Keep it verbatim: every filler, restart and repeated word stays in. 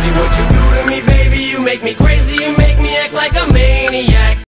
See what you do to me, baby, you make me crazy, you make